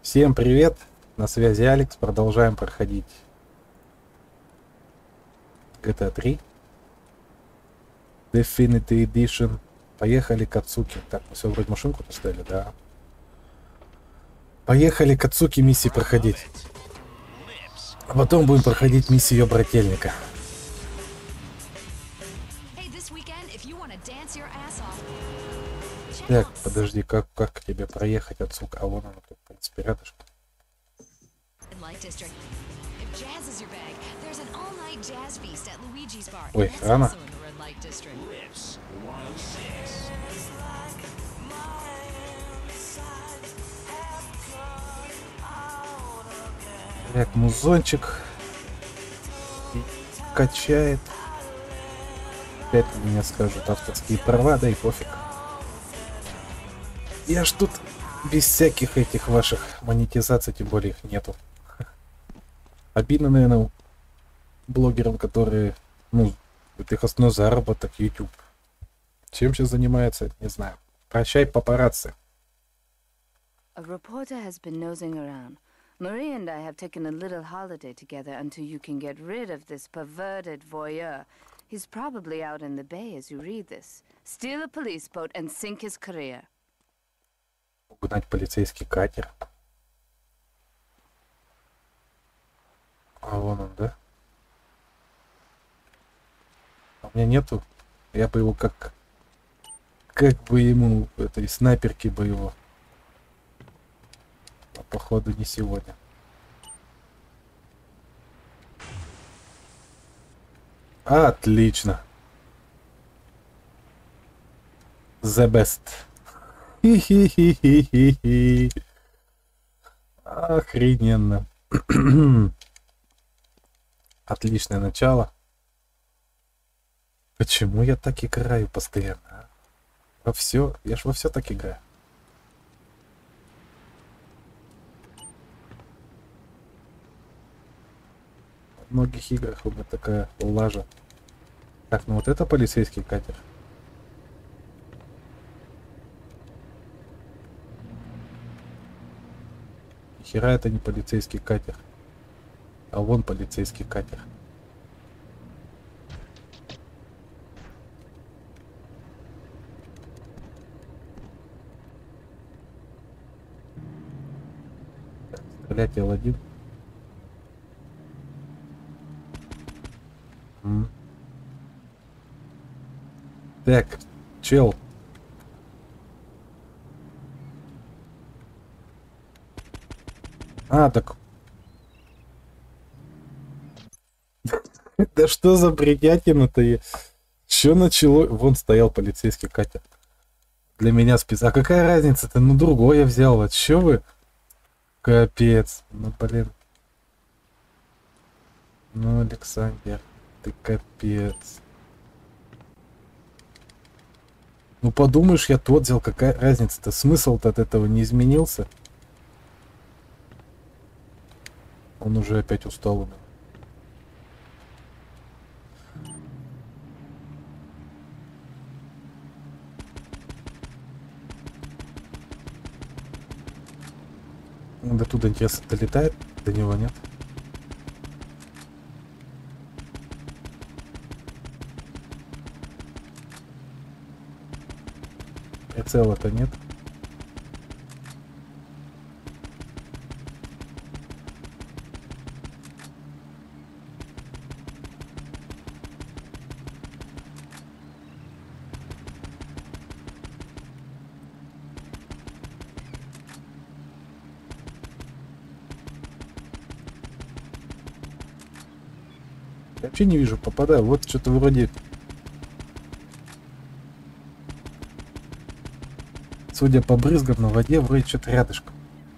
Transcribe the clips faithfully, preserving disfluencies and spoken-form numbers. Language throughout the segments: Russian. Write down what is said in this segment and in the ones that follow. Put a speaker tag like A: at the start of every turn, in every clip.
A: Всем привет! На связи Алекс. Продолжаем проходить джи ти эй три Definitive Edition. Поехали к Ацуки. Так, мы все вроде машинку поставили, да. Поехали к Ацуки миссии проходить. А потом будем проходить миссию ее брательника. Так, подожди, как, как к тебе проехать, Ацука? А вон она тут, в принципе, рядышком. Ой, рано. Так, музончик качает. Опять мне скажут авторские права, да и пофиг. Я ж тут без всяких этих ваших монетизаций, тем более их нету. Обидно, наверное, блогерам, которые, ну, это их основной заработок, YouTube. Чем сейчас занимается, не знаю. Прощай, папарацци.
B: A reporter has been nosing around. Marie and I have taken a little holiday together until you can get rid of this perverted voyeur. He's probably out in the bay as you read this. Steal a police boat and sink his career.
A: Угнать полицейский катер. А вон он, да? А у меня нету. Я бы его как... Как бы ему... Этой снайперки бы его... А походу не сегодня. Отлично. The best. Хи-хи-хи-хи-хи-хи. Охрененно. Отличное начало. Почему я так играю постоянно? А? Во все, я ж во все так играю. В многих играх у меня такая лажа. Так, ну вот это полицейский катер. Хера это не полицейский катер. А вон полицейский катер. Стрелять эл один. М. Так, чел. А, так. Да что за бредятина-то? Чё начало? Вон стоял полицейский катер. Для меня спец. А какая разница-то? Ну, другой я взял. Вот чё вы? Капец. Ну, блин. Ну, Александр, ты капец. Ну, подумаешь, я тот взял. Какая разница-то? Смысл-то от этого не изменился. Он уже опять устал у меня. До туда, интересно, долетает? До него нет? Прицела-то нет. Я вообще не вижу, попадаю. Вот что-то вроде... Судя по брызгам на воде, вроде что-то рядышком.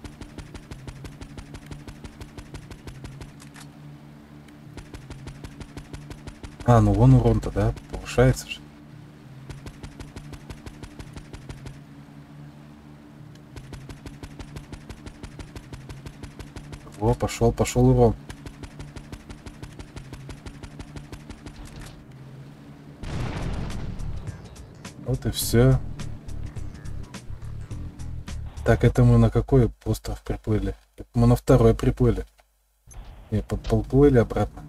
A: А, ну вон урон-то, да? Повышается же. О, пошел, пошел урон. Вот и все. Так, это мы на какой остров приплыли? Это мы на второй приплыли. Не, подплыли обратно.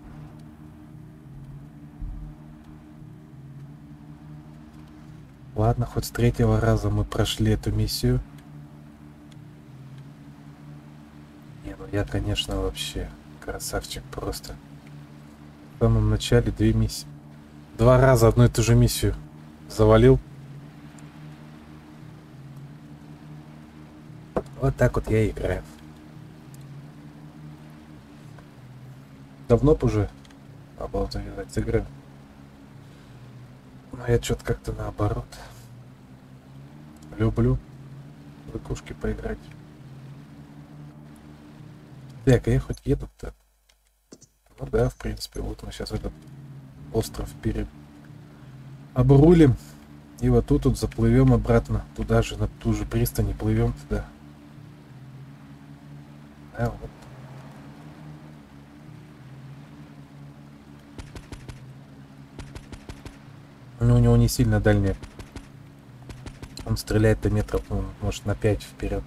A: Ладно, хоть с третьего раза мы прошли эту миссию. Не, ну я, конечно, вообще красавчик просто. В самом начале две миссии. Два раза одну и ту же миссию завалил. Вот так вот я и играю. Давно б уже надо завязать с игры. Но я что-то как-то наоборот. Люблю в игрушки поиграть. Так, а я хоть еду-то? Ну да, в принципе, вот мы сейчас этот остров пере... обрулим. И вот тут вот заплывем обратно. Туда же, на ту же пристань, плывем туда. Да, вот. Ну, у него не сильно дальняя. Он стреляет-то метров, ну, может, на пять вперед.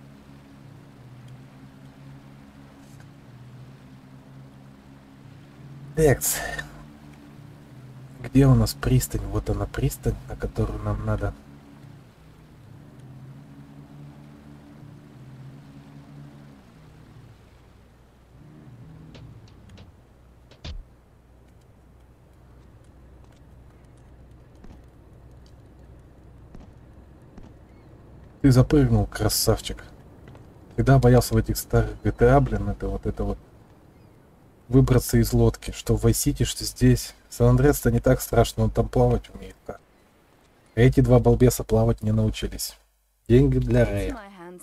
A: Так, где у нас пристань? Вот она пристань, на которую нам надо. Ты запрыгнул, красавчик. Всегда боялся в этих старых джи ти эй, блин, это вот это вот выбраться из лодки, что в Vice City, что здесь. Сан-Андреас-то не так страшно, он там плавать умеет. А эти два балбеса плавать не научились. Деньги для Рэя.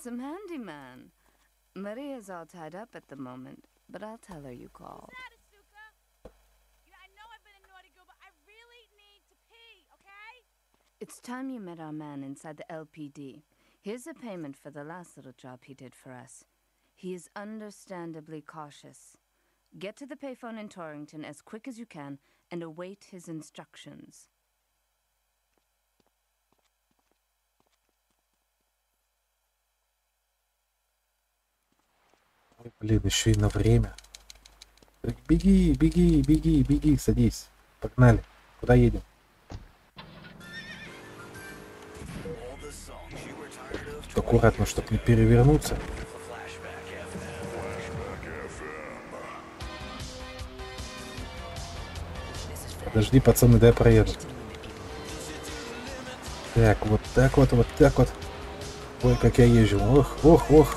B: Maria's all tied up at the moment, but I'll tell her you called. It's time you met our man inside the L P D. Here's a payment for the last little job he did for us. He is understandably cautious. Get to the payphone in Torrington as quick as you can and await his instructions.
A: Ой, блин, еще и на время. Беги, беги, беги, беги, садись. Погнали. Куда едем? Аккуратно, чтобы не перевернуться. Подожди, пацаны, дай проеду. Так, вот так вот, вот так вот. Ой, как я езжу. Ох, ох, ох.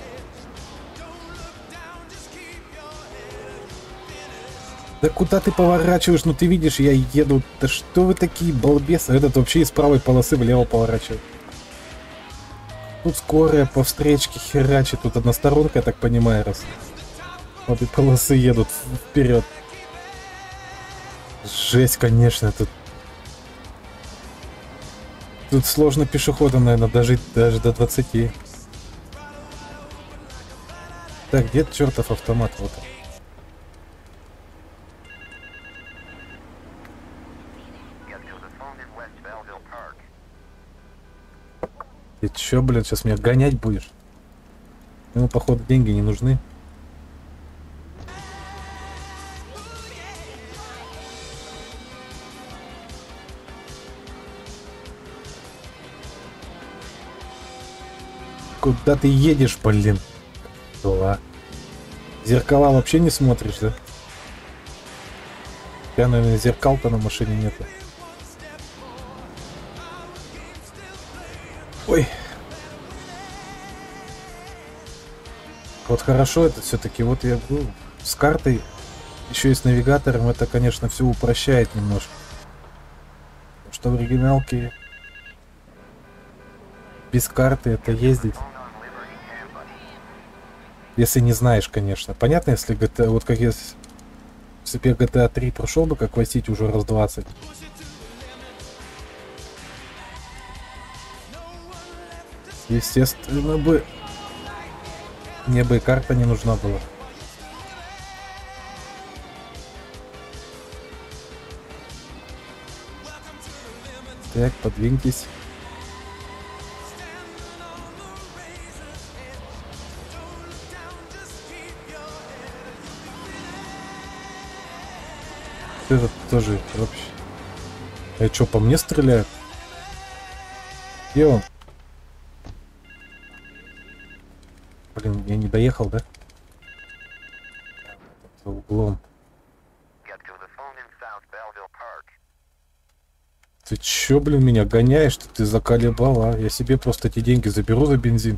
A: Да куда ты поворачиваешь? Ну ты видишь, я еду. Да что вы такие балбесы? Этот вообще из правой полосы влево поворачивает. Тут скорая по встречке херачит. Тут одна сторонка, я так понимаю, раз. Обе полосы едут вперед. Жесть, конечно, тут... Тут сложно пешеходом, наверное, дожить даже до двадцати. Так, где чертов автомат? Вот он. Ты чё, блин, сейчас меня гонять будешь? Ему, походу, деньги не нужны. Куда ты едешь, блин? Да. Зеркала вообще не смотришь, да? Я, наверное, зеркал-то на машине нету. Ой. Вот хорошо это все-таки. Вот я ну, с картой, еще и с навигатором, это, конечно, все упрощает немножко. Потому что в оригиналке без карты это ездить. Если не знаешь, конечно. Понятно, если джи ти эй, вот как если, если бы я джи ти эй три прошел бы, как Vice City уже раз двадцать. Естественно бы мне бы и карта не нужна была. Так, подвиньтесь. этот тоже вообще. А что, по мне стреляют? Где он? Блин, я не доехал, да? За углом. Ты чё, блин, меня гоняешь, что ты заколебал, а? Я себе просто эти деньги заберу за бензин.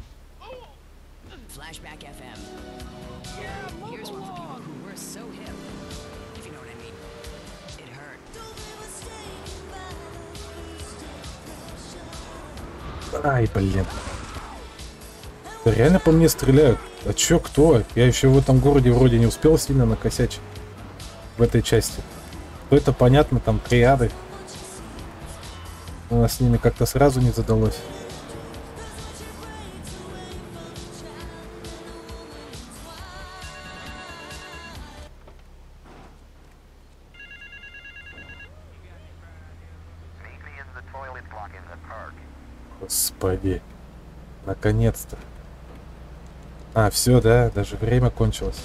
A: Ай, блин. Да реально по мне стреляют. А чё, кто? Я еще в этом городе вроде не успел сильно накосячить. В этой части. То это понятно, там триады. У нас с ними как-то сразу не задалось. Господи. Наконец-то. А, все, да, даже время кончилось.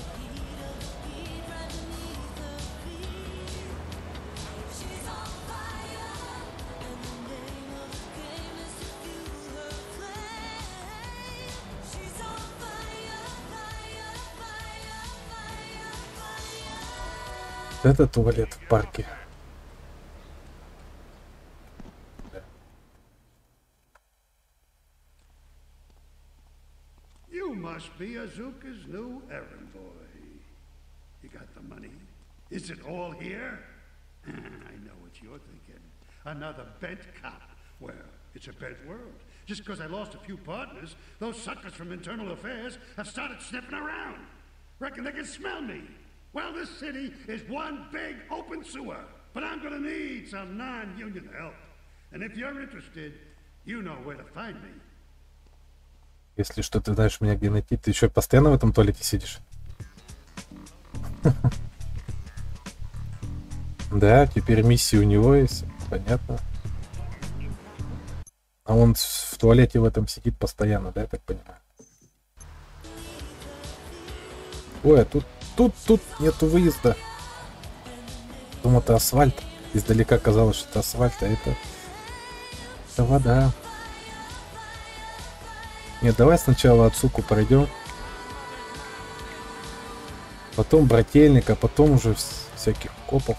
A: Это туалет в парке.
C: You must be Azuka's new errand boy. You got the money? Is it all here? I know what you're thinking. Another bent cop. Well, it's a bent world. Just because I lost a few partners, those suckers from Internal Affairs have started sniffing around. Reckon they can smell me. Well, this city is one big open sewer. But I'm gonna need some non-union help. And if you're interested, you know where to find me.
A: Если что, ты знаешь меня где найти. Ты еще постоянно в этом туалете сидишь? Да, теперь миссия у него есть. Понятно. А он в туалете в этом сидит постоянно, да, я так понимаю? Ой, а тут, тут, тут нету выезда. Думал, это асфальт. Издалека казалось, что это асфальт, а это... Это вода. Нет, давай сначала отсылку пройдем. Потом брательник, а потом уже всяких копов.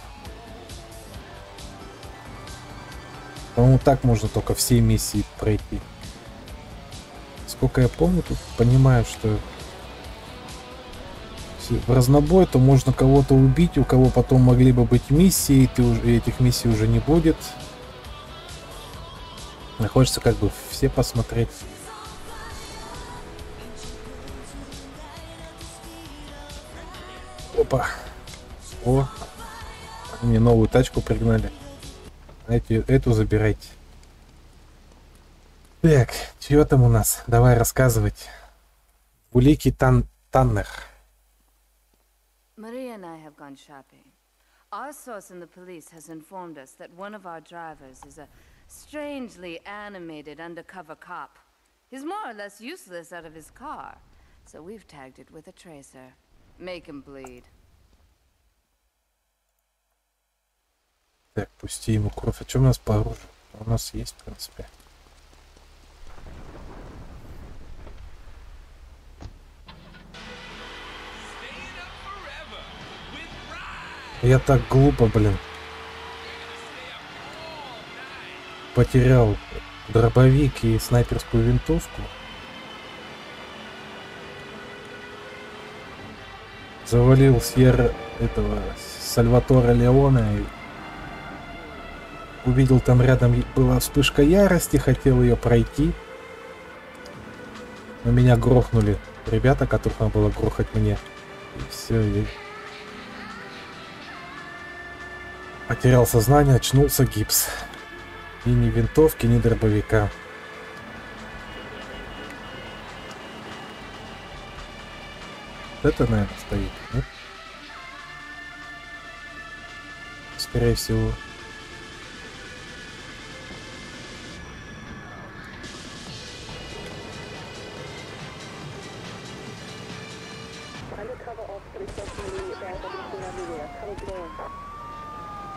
A: По-моему, так можно только все миссии пройти. Сколько я помню, тут понимаю, что в разнобой, то можно кого-то убить, у кого потом могли бы быть миссии, и ты уже, и этих миссий уже не будет. Мне хочется как бы все посмотреть. Опа. О, мне новую тачку пригнали. Эти, эту забирайте. Так, чего там у нас? Давай рассказывать. Улики Тан Таннер.
B: Maria and I have gone shopping. Our source in the police has informed us that one of our drivers is a strangely animated undercover cop. He's more or less useless out of his car, so we've tagged it with a tracer. Make him bleed.
A: Так, пусти ему кровь. А что у нас по оружию? У нас есть, в принципе. Я так глупо, блин. Потерял дробовик и снайперскую винтовку. Завалил Сьерра этого Сальватора Леона и увидел, там рядом была вспышка ярости, хотел ее пройти. Но меня грохнули ребята, которых надо было грохать мне. И все, и... потерял сознание, очнулся, гипс. И ни винтовки, ни дробовика. Это, наверное, стоит, нет? Скорее всего.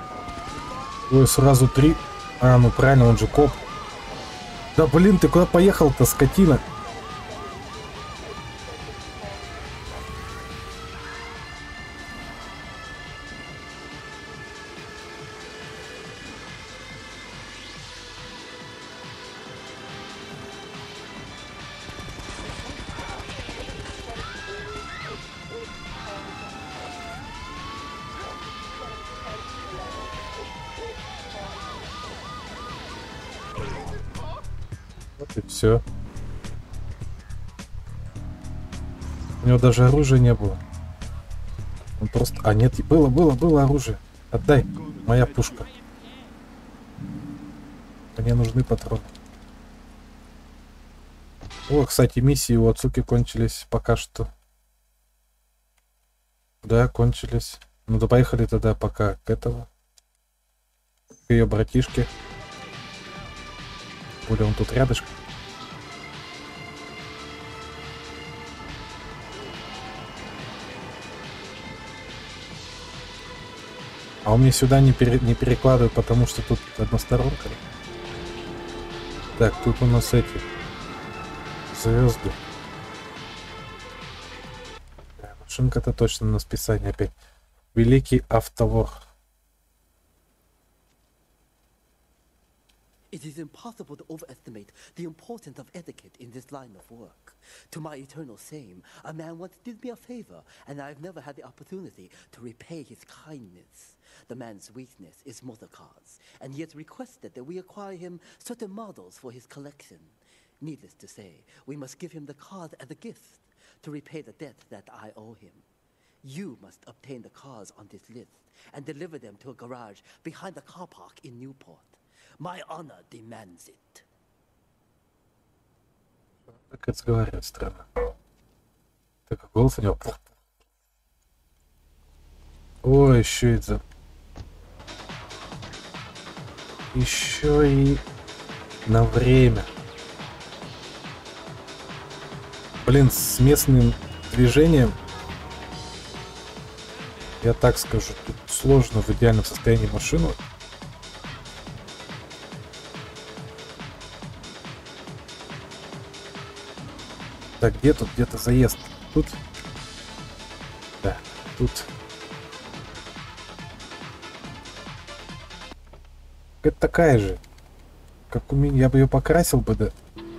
A: Ой, сразу три. А, ну правильно, он же коп. Да блин, ты куда поехал-то, скотина? Вот и все. У него даже оружия не было. Он просто... А, нет, было, было, было оружие. Отдай, моя пушка. Мне нужны патроны. О, кстати, миссии у Ацуки кончились пока что. Да, кончились. Ну да поехали тогда пока к этому. К ее братишке. Более он тут рядышком. А он мне сюда не, пере, не перекладывает, потому что тут односторонка. Так, тут у нас эти звезды. Да, машинка-то точно на списание опять. Великий автовор.
D: It is impossible to overestimate the importance of etiquette in this line of work. To my eternal shame, a man once did me a favor, and I've never had the opportunity to repay his kindness. The man's weakness is motor cars, and he has requested that we acquire him certain models for his collection. Needless to say, we must give him the cars as a gift to repay the debt that I owe him. You must obtain the cars on this list and deliver them to a garage behind the car park in Newport. My honor demands it.
A: Так разговаривает странно. Так голос у него. Ой, еще это. Еще и на время. Блин, с местным движением, я так скажу, тут сложно в идеальном состоянии машину. Так, где тут где-то заезд? Тут? Да, тут. Это такая же. Как у меня, я бы ее покрасил бы, да.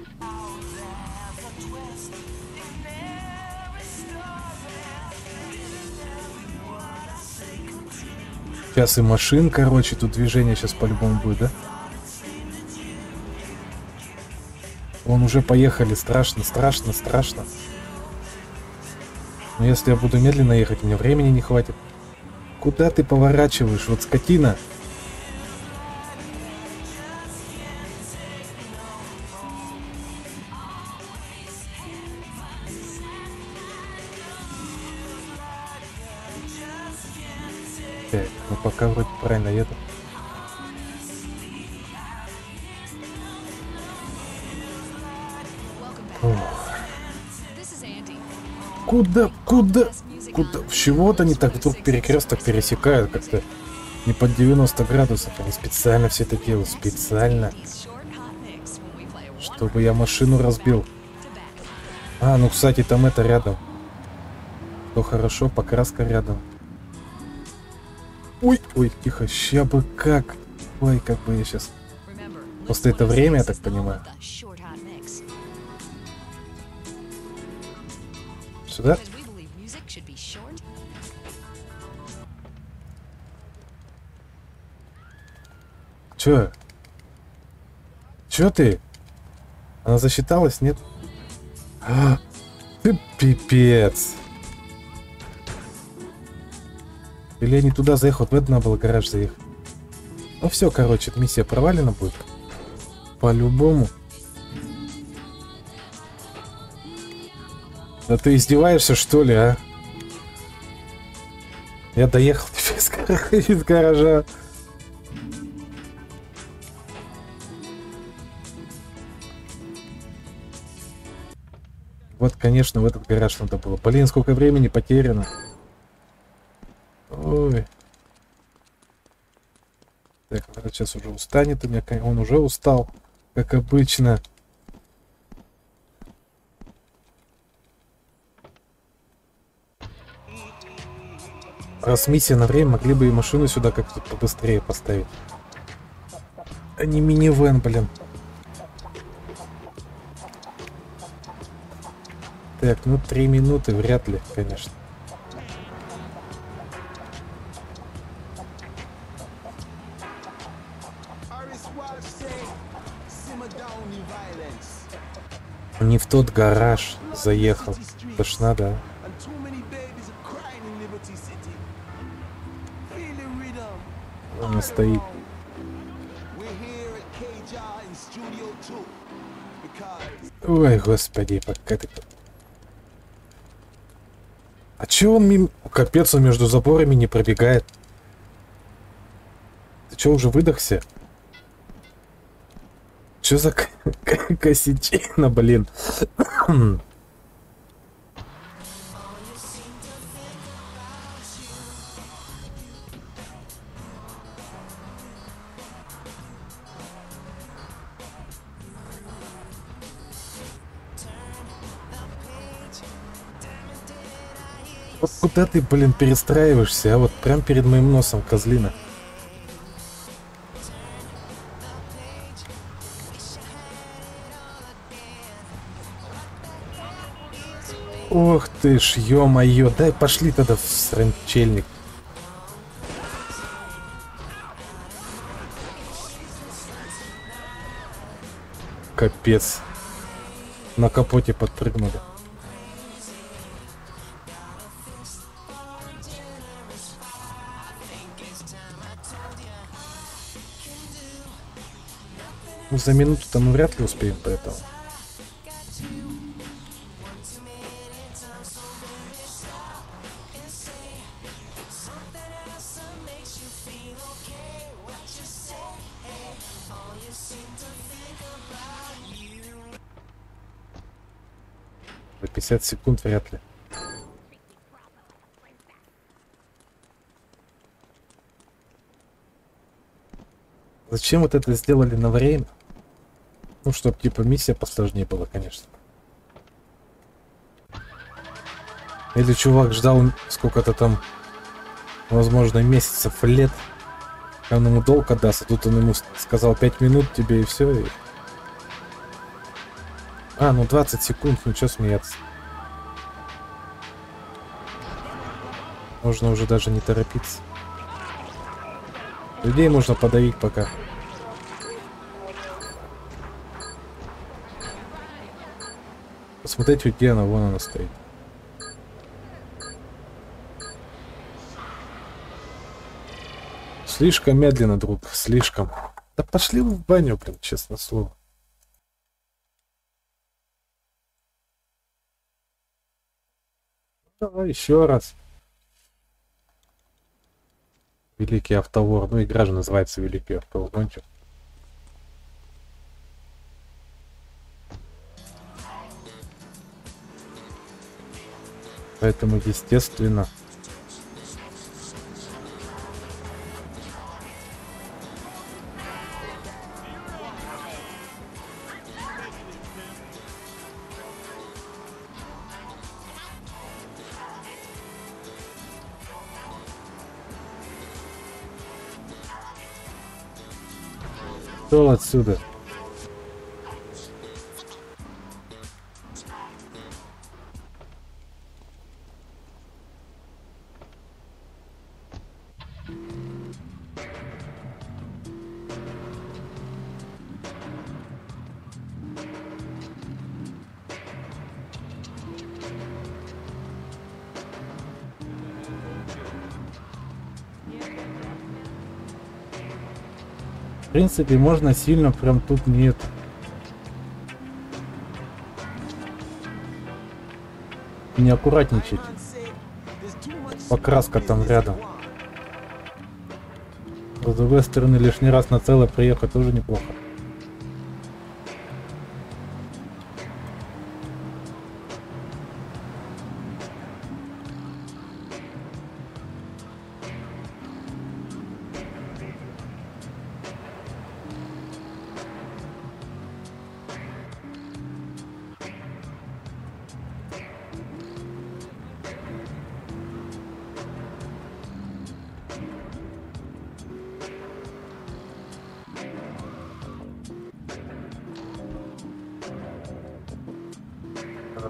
A: Сейчас и машин, короче, тут движение сейчас по-любому будет, да? Вон уже поехали, страшно, страшно, страшно. Но если я буду медленно ехать, у меня времени не хватит. Куда ты поворачиваешь, вот скотина? Так, ну пока вроде правильно еду. Куда, куда, куда? С чего-то они так вдруг перекресток пересекают как-то не под девяносто градусов. Они специально все это делают, специально. Чтобы я машину разбил. А, ну, кстати, там это рядом. То хорошо, покраска рядом. Ой, ой, тихо, ща бы как. Ой, как бы я сейчас... Просто это время, я так понимаю. Сюда? Чё? Чё ты? Она засчиталась, нет? А, ты пипец. Или я не туда заехал, вот в это надо было гараж заехать. Ну все, короче, миссия провалена будет. По-любому. Да ты издеваешься, что ли, а? Я доехал теперь из гаража. Вот, конечно, в этот гараж надо было. Блин, сколько времени потеряно. Ой. Так, наверное, сейчас уже устанет у меня. Он уже устал, как обычно. Раз миссия на время, могли бы и машину сюда как-то побыстрее поставить. А не минивэн, блин. Так, ну три минуты вряд ли, конечно. Не в тот гараж заехал. Это ж надо. Он стоит. Ой, господи, пока ты... А чё он мимо... Капец, он между заборами не пробегает. Ты чё, уже выдохся? Чё за косячина, блин? Вот куда ты, блин, перестраиваешься, а вот прям перед моим носом, козлина. Ох ты ж, ё-моё, дай пошли тогда в сранчельник. Капец. На капоте подпрыгнули. Ну, за минуту-то мы вряд ли успеем, поэтому. За пятьдесят секунд вряд ли. Зачем вот это сделали на время? Ну, чтобы типа миссия посложнее была, конечно. Или чувак ждал сколько-то там, возможно, месяцев, лет. Он ему долг отдаст, а тут он ему сказал пять минут тебе и все. И... А, ну двадцать секунд, ну что смеяться. Можно уже даже не торопиться. Людей можно подавить пока. Посмотрите, где она, вон она стоит. Слишком медленно, друг, слишком. Да пошли вы в баню, блин, честное слово. Давай еще раз. Великий автовор. Ну, игра же называется Великий автовор. Поэтому, естественно... Шел отсюда. В принципе, можно сильно прям тут нет. Не аккуратничать. Покраска там рядом. С другой стороны, лишний раз на целое приехать тоже неплохо.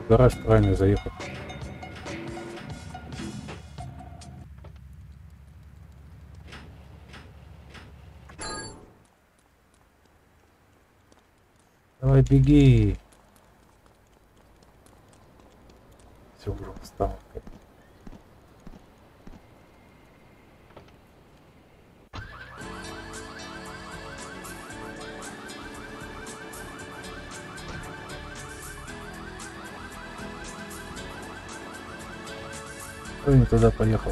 A: В гараж правильно заехать. Давай, беги. Все, уже встал. Кто не туда поехал?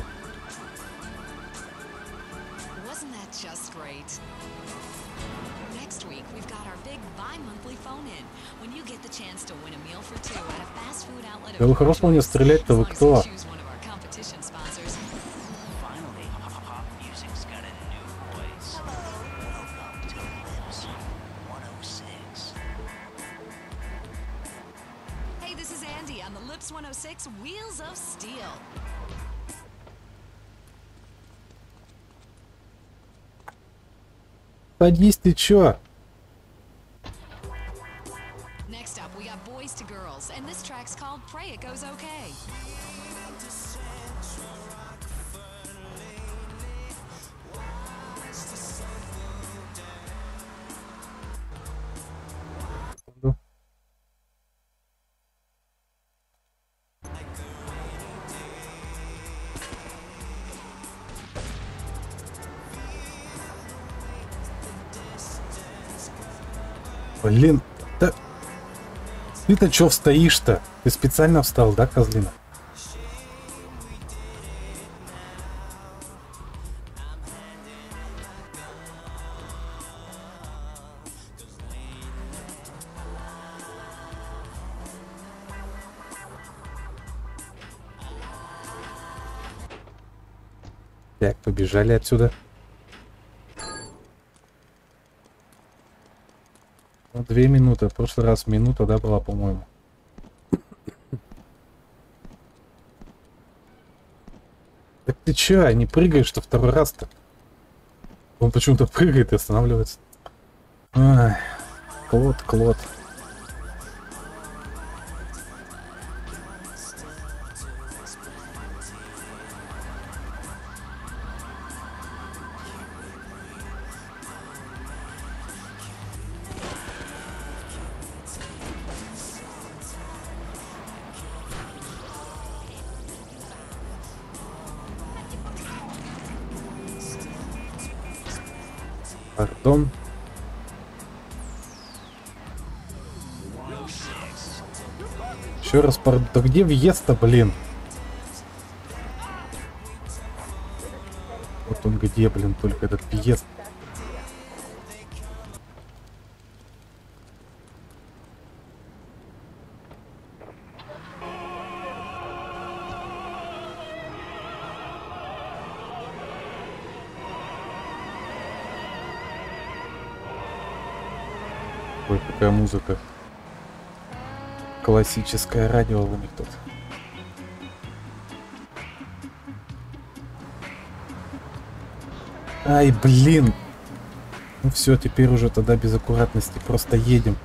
A: Да вы хорошо мне стрелять-то, вы кто?
E: Hey, this is Andy on the Lips one oh six Wheels of Steel.
A: Садись, ты чё?
E: Next up, we got Boys to Girls, and this track's called Pray It Goes Okay.
A: Блин, да... Ты-то чё стоишь-то? Ты специально встал, да, козлина? Так, побежали отсюда. Ну, две минуты. В прошлый раз минута, да, была, по-моему. Так ты чё, не прыгаешь-то второй раз-то? Он почему-то прыгает и останавливается. Ай, Клод, Клод. Пардон. Еще раз пардон. Да где въезд-то, блин? Вот он где, блин, только этот въезд. Ой, какая музыка. Классическое радио у них тут. Ай, блин. Ну все, теперь уже тогда без аккуратности просто едем.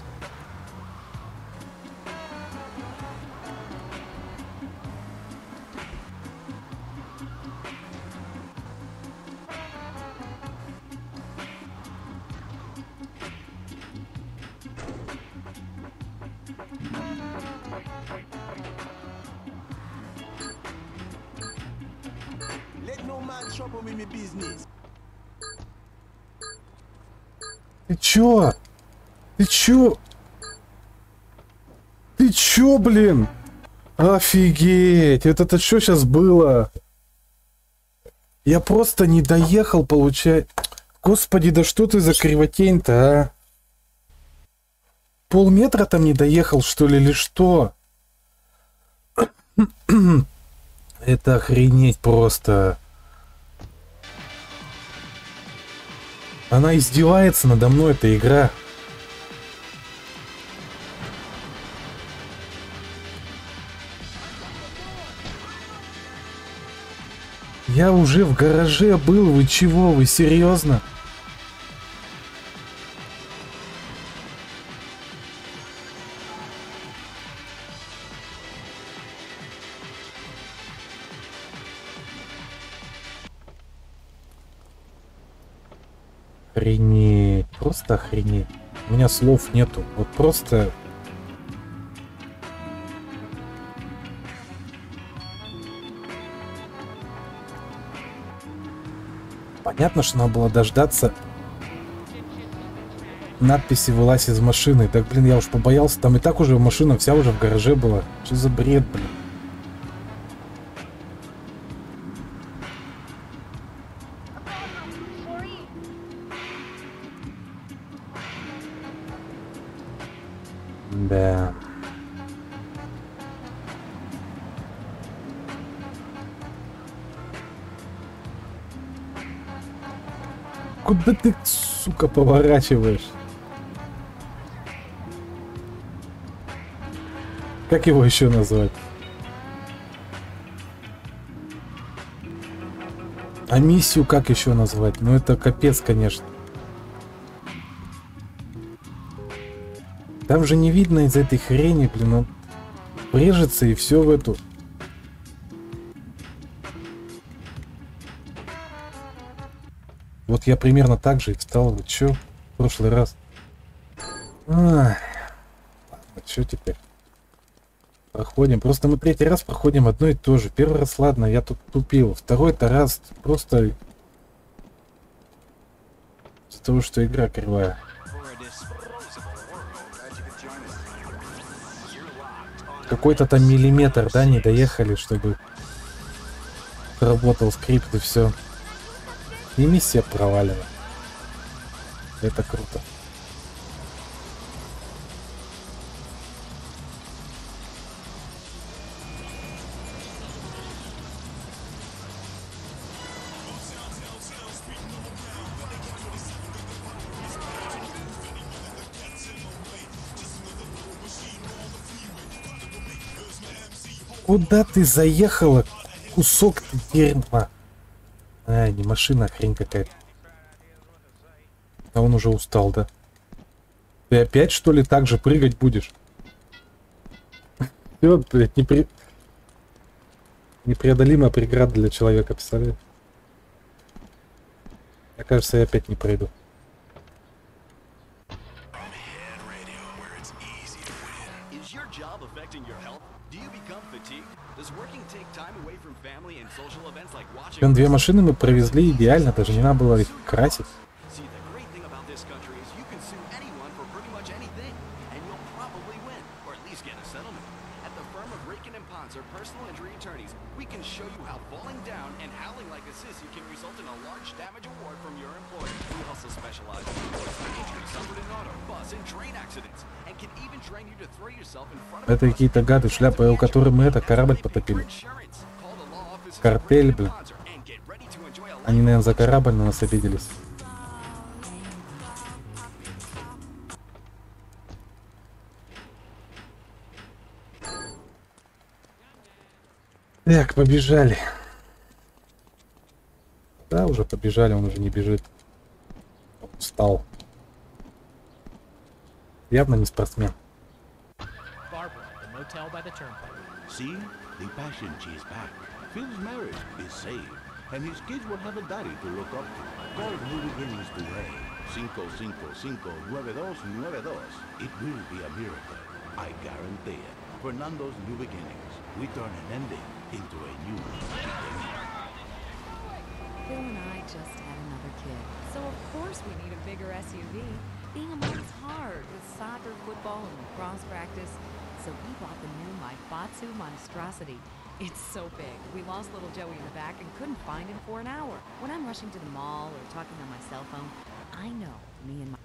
A: Ты чё? Ты чё? Ты чё, блин? Офигеть! Это-то что сейчас было? Я просто не доехал, получается. Господи, да что ты за кривотень-то, а? Полметра там не доехал, что ли, или что? Это охренеть просто. Она издевается надо мной, эта игра. Я уже в гараже был, вы чего, вы серьезно? Охренеть. Просто охренеть. У меня слов нету. Вот просто... Понятно, что надо было дождаться надписи «Вылазь из машины». Так, блин, я уж побоялся. Там и так уже машина вся уже в гараже была. Что за бред, блин? Да. Куда ты, сука, поворачиваешь? Как его еще назвать? А миссию как еще назвать? Ну это капец, конечно. Там же не видно из этой хрени, блин, он врежется и все в эту. Вот я примерно так же и встал. Вот чё? В прошлый раз. Ах, ладно, чё теперь? Проходим. Просто мы третий раз проходим одно и то же. Первый раз, ладно, я тут тупил. Второй-то раз просто из-за того, что игра кривая. Какой-то там миллиметр, да, не доехали, чтобы работал скрипт и все. И миссия провалена. Это круто. Куда ты заехала, кусок ты дерьма? А, не машина, а хрень какая-то. А он уже устал, да? Ты опять, что ли, так же прыгать будешь? Все, блядь, непре... непреодолимая преграда для человека, представляешь? Мне кажется, я опять не пройду. Прям две машины мы провезли идеально, даже не надо было их красить. Это какие-то гады, шляпы, у которых мы это корабль потопили. Картель, блин. Они, наверное, за корабль на нас обиделись. Так, побежали. Да, уже побежали, он уже не бежит. Устал. Явно не спортсмен.
F: See, the passion she's back. Phil's marriage is saved, and his kids will have a daddy to look up to. Call New Beginnings today. Cinco, cinco, cinco, nueve dos, nueve dos. It will be a miracle. I guarantee it. Fernando's New Beginnings. We turn an ending into a new beginning.
E: Phil and I just had another kid, so of course we need a bigger S U V. Being a mom is hard with soccer, football, and lacrosse practice. So we bought the new Maibatsu monstrosity. It's so big, we lost little Joey in the back and couldn't find him for an hour. When I'm rushing to the mall or talking on my cell phone, I know me and my...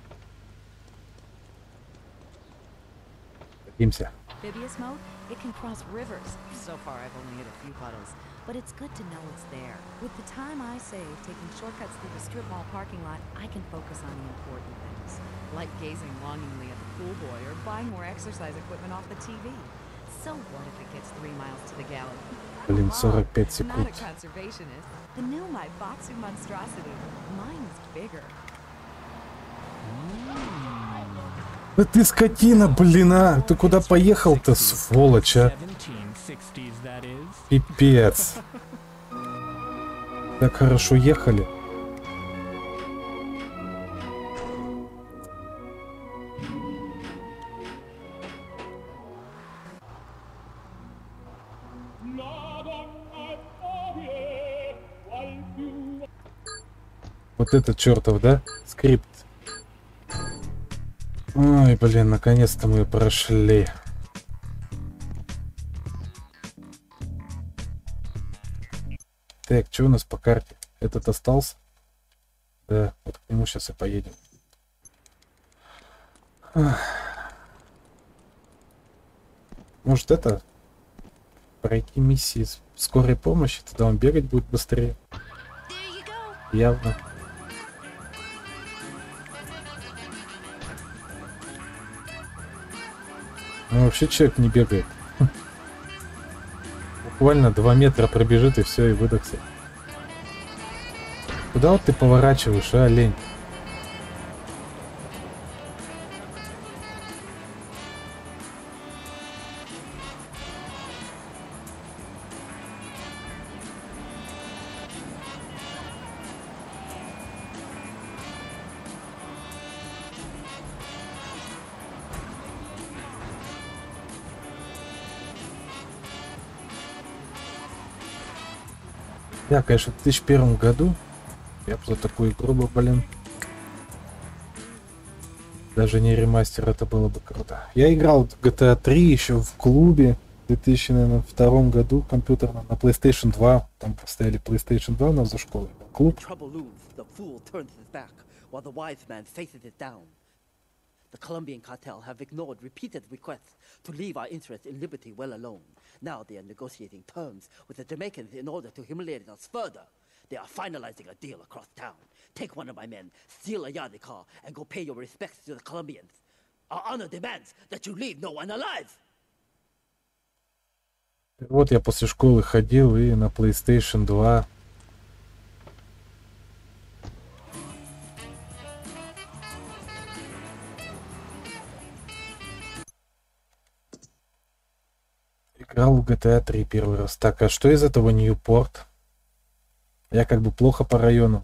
E: Amphibious mode, it can cross rivers. So far I've only hit a few puddles, but it's good to know it's there. With the time I save taking shortcuts through the strip mall parking lot, I can focus on the important things. Like gazing longingly at the pool boy or buying more exercise equipment off the T V. So what if it gets three miles to the gallon?
A: Блин, сорок пять
E: I'm not a
A: секунд.
E: conservationist. The new Maibatsu monstrosity. Mine is bigger.
A: Да ты скотина, блин, а! Ты куда поехал-то, сволочь, а? Пипец. Так хорошо ехали. Вот этот чертов, да? Скрипт. Ой, блин, наконец-то мы прошли. Так, что у нас по карте? Этот остался? Да, вот к нему сейчас и поедем. Ах. Может это пройти миссии скорой помощи, тогда он бегать будет быстрее. Явно. Ну вообще человек не бегает. Буквально два метра пробежит и все, и выдохся. Куда вот ты поворачиваешь, а, олень? Я, конечно, в две тысячи первом году я бы за такую игру бы, блин. Даже не ремастер, это было бы круто. Я играл в джи ти эй три еще в клубе в две тысячи втором году компьютерном на PlayStation два. Там поставили PlayStation два у нас за школой. Клуб.
D: The Colombian cartel have ignored repeated requests to leave our interest in liberty well alone. Now they are negotiating terms with the Jamaicans in order to humiliate us further. They are finalizing a deal across town. Take one of my men, steal a Yardi car, and go pay your respects to the Colombians. Our honor demands that you leave no one alive.
A: Вот я после школы ходил и на PlayStation два. Играл в джи ти эй три первый раз. Так, а что из этого Ньюпорт? Я как бы плохо по району.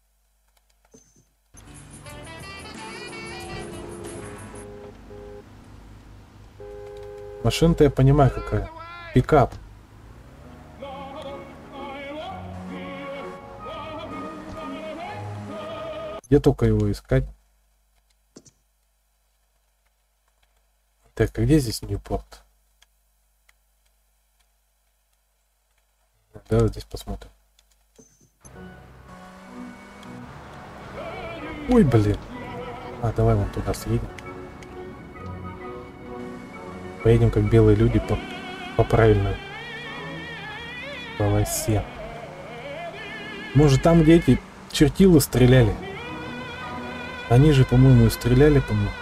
A: Машина-то я понимаю какая. Пикап. Где только его искать? Так, а где здесь Ньюпорт? Давай здесь посмотрим. Ой, блин. А, давай вон туда съедем. Поедем как белые люди по, по правильной полосе. Может, там, где эти чертилы стреляли? Они же, по-моему, стреляли по мне.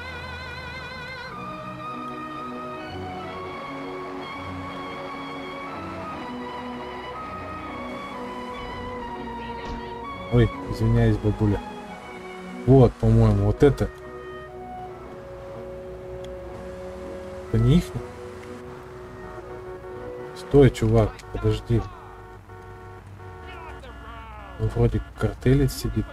A: Ой, извиняюсь, бабуля. Вот, по-моему, вот это. Это не их? Стой, чувак, подожди. Он вроде в картеле сидит.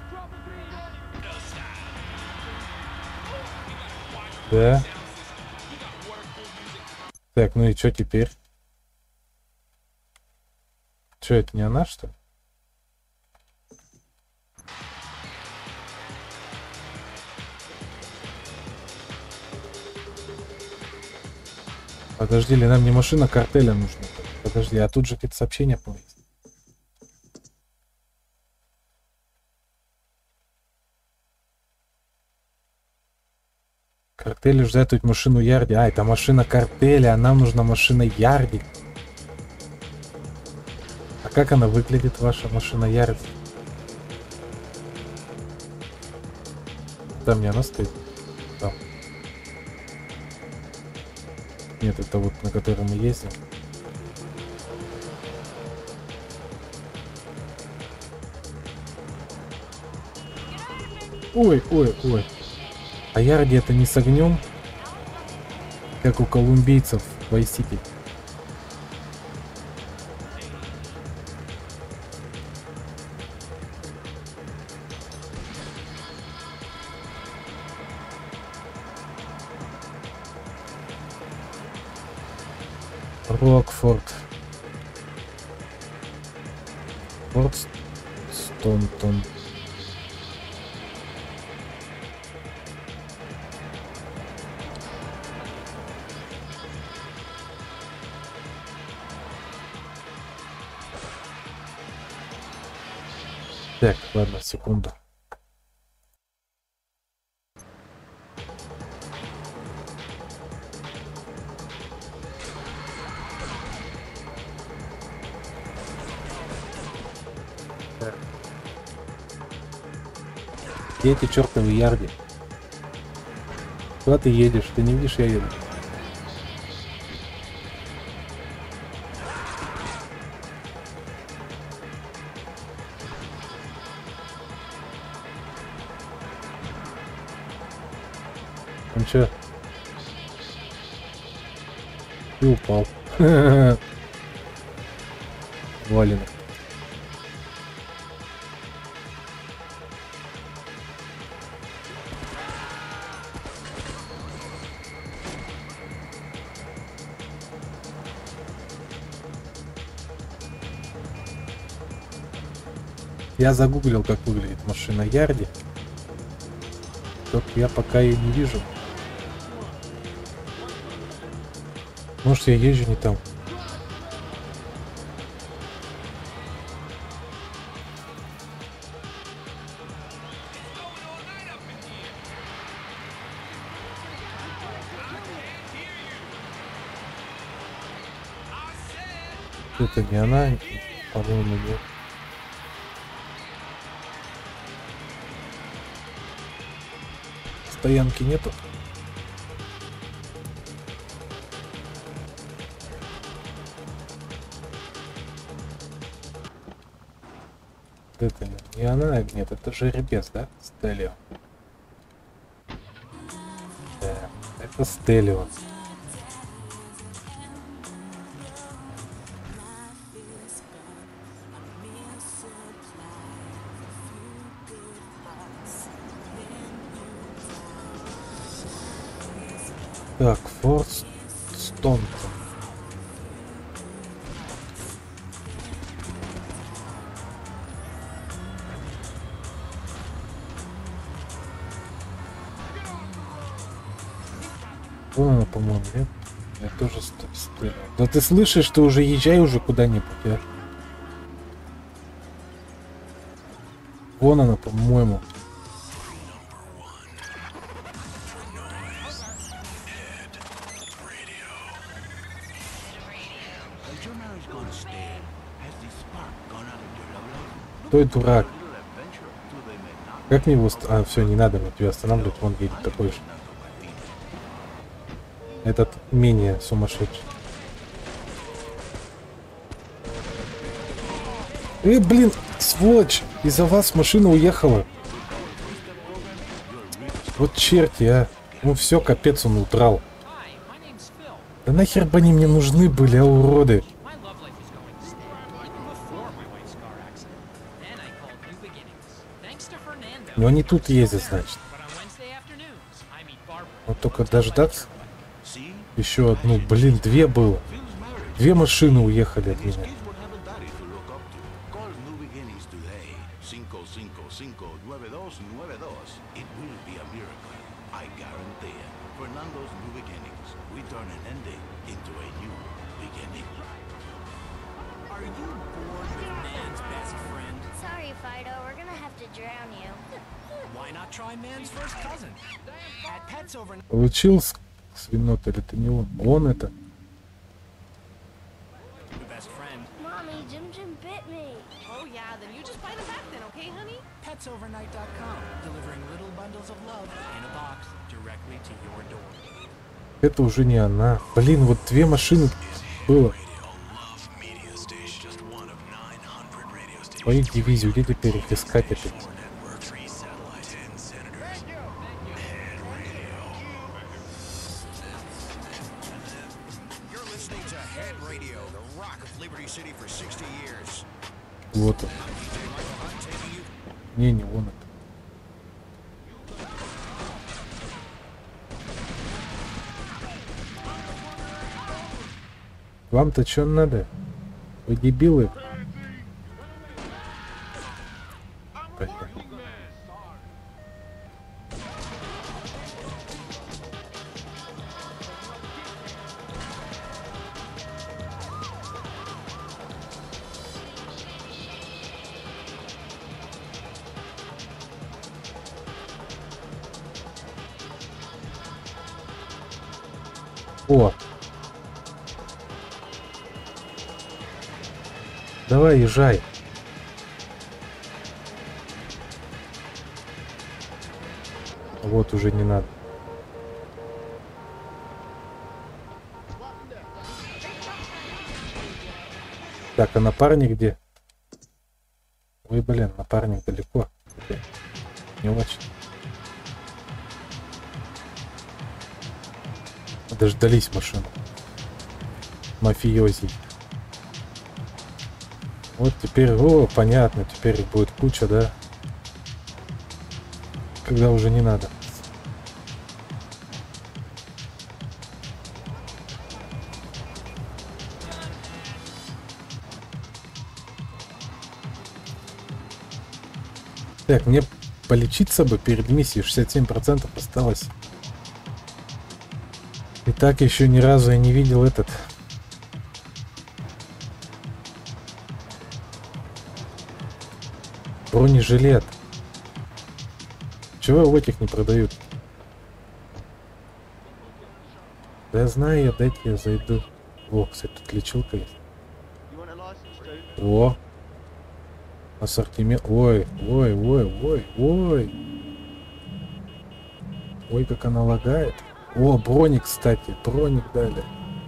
A: Да. Так, ну и что теперь? Что, это не она, что ли? Подожди, ли нам не машина картеля нужна? Подожди, а тут же какие-то сообщения появились. Картели ждать тут машину Ярди. А, это машина картеля, а нам нужна машина Ярди. А как она выглядит, ваша машина Ярди? Там не она стоит? Там. Нет, это вот на котором мы ездим. Ой, ой, ой. А Ярди это не с огнем, как у колумбийцев в Vice City. Рокфорд. Форт Стонтон. Так, ладно, секунду. Так. Где эти чертовы ярди? Куда ты едешь? Ты не видишь, я еду. Он чё? И упал. Валенок. Я загуглил, как выглядит машина Ярди. Только я пока ее не вижу. Может, я езжу не там. Это не она, по-моему, нет. Стоянки нету. Это не она, нет, это жеребец, да? Стелио. Да, это Стелио. Так, Форт Стонтон. Вон она, по-моему, нет? Я тоже стрелял. Да ты слышишь, что уже езжай уже куда-нибудь, а? Вон она, по-моему. Той дурак. Как мне его... А, все, не надо мне тебя останавливать, вон едет такой же. Этот менее сумасшедший. Э, блин, сволочь! Из-за вас машина уехала. Вот черти, а. Ну все, капец, он удрал. Да нахер бы они мне нужны были, а уроды. Но они тут ездят, значит. Вот только дождаться. Еще одну, блин, две было. Две машины уехали от меня. Получил свинот или это не он? Он это. Это уже не она. Блин, вот две машины было. Твою дивизию, где теперь их искать опять? Вот он. Не, не он это. Вам-то что надо? Вы дебилы? О! Давай, езжай. Вот уже не надо. Так, а напарник где? Ой, блин, напарник далеко. Не очень. Дождались машину. Мафиози. Вот теперь, о, понятно, теперь их будет куча, да? Когда уже не надо. Так, мне полечиться бы перед миссией. шестьдесят семь процентов осталось. И так еще ни разу я не видел этот. Бронежилет. Чего в этих не продают? Да я знаю, я дайте я зайду. О, кстати, тут лечилка есть. О! Ассортимент. Ой, ой, ой, ой, ой. Ой, как она лагает. О, броник, кстати. Броник дали.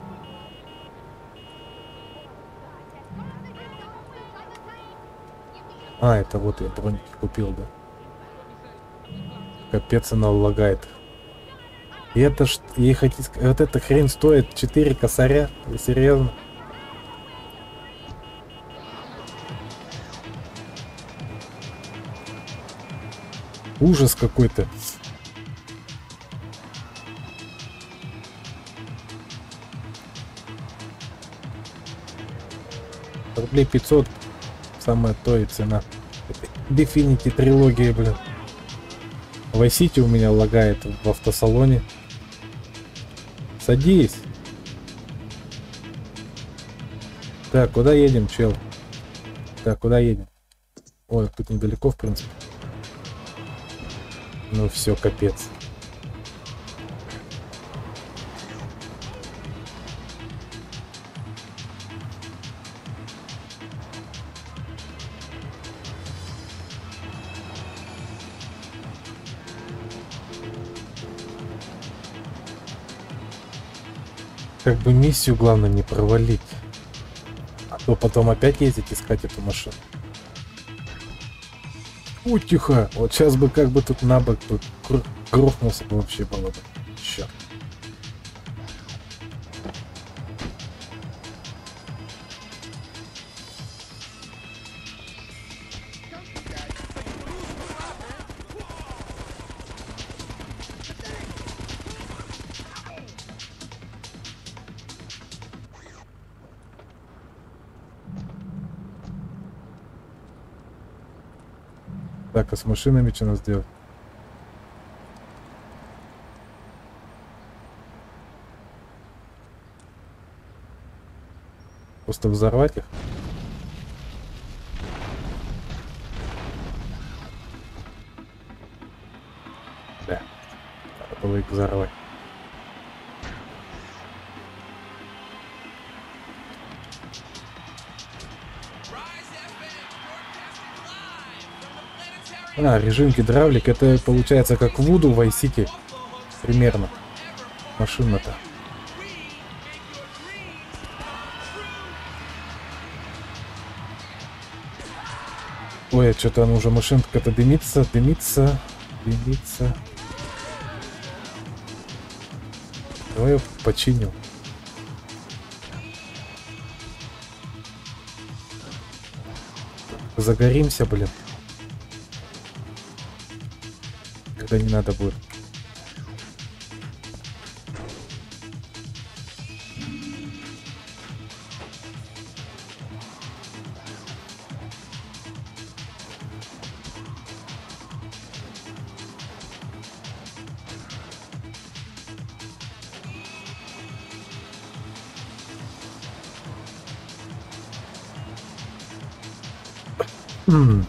A: А, это вот я броники купил, да. Капец, она лагает. И это ж, ей хотите сказать, вот эта хрень стоит четыре косаря. Вы серьезно? Ужас какой-то. Рублей пятьсот. Самая то и цена. Definity трилогии, блин. Vice City у меня лагает в автосалоне. Садись. Так, куда едем, чел? Так, куда едем? Ой, тут недалеко, в принципе. Ну все, капец. Как бы миссию главное не провалить. А то потом опять ездить искать эту машину. Ой, тихо. Вот сейчас бы как бы тут на бок тут грохнулся бы, вообще было бы. Черт. Так, а с машинами что нас делать? Просто взорвать их? Да. Надо было их взорвать. А, режим гидравлик, это получается как Вуду в Vice City. Примерно. Машина-то. Ой, что-то она уже машинка-то дымится, дымится, дымится. Давай я починил. Загоримся, блин. Когда не надо будет. Хм.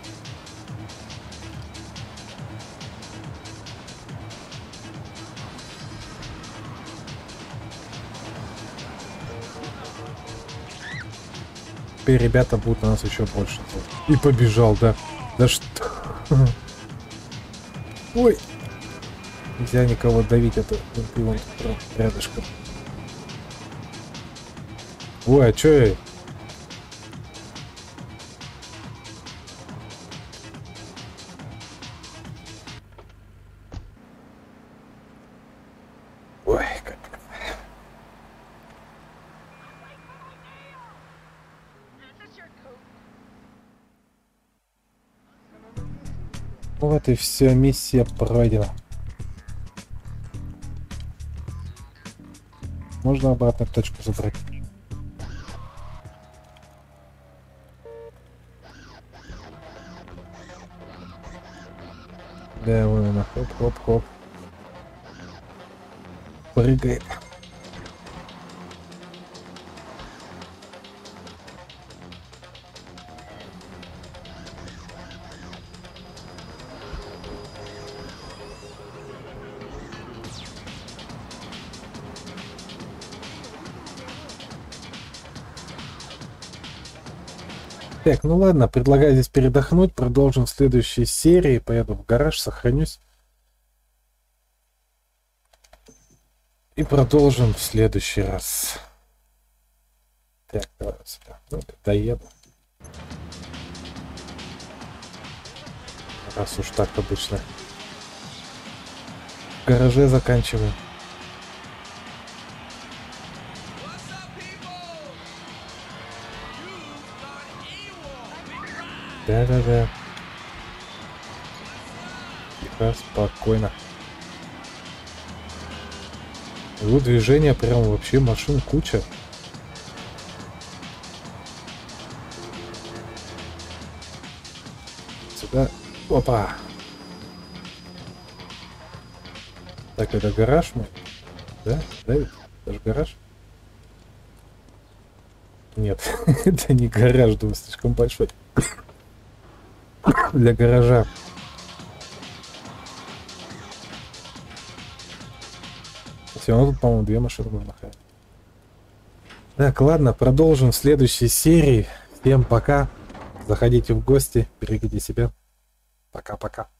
A: теперь ребята будут на нас еще больше. И побежал, да. Да что? Ой. Нельзя никого давить, это пилон рядышком. Ой, а чё я? Ой, как... Вот и все, миссия пройдена. Можно обратно точку забрать. Да, вон она, хоп-хоп-хоп. Прыгает. Так, ну ладно, предлагаю здесь передохнуть, продолжим в следующей серии, поеду в гараж, сохранюсь. И продолжим в следующий раз. Так, давай сюда. Ну, доеду. Раз уж так обычно. В гараже заканчиваем. Да-да-да. Тихо, спокойно. Его движение прям вообще машин куча. Сюда. Опа. Так, это гараж мой? Да? Да? Это же гараж? Нет, это не гараж, думаю, слишком большой. Для гаража. Все равно тут, по-моему, две машины можно ходить. Так, ладно, продолжим в следующей серии. Всем пока. Заходите в гости, берегите себя. Пока-пока.